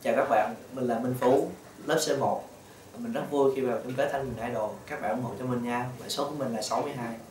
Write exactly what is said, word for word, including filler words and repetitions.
Chào các bạn, mình là Minh Phú, lớp C một. Mình rất vui khi vào chung kết Thanh Bình Idol. Các bạn ủng hộ cho mình nha. Mã số của mình là sáu mươi hai.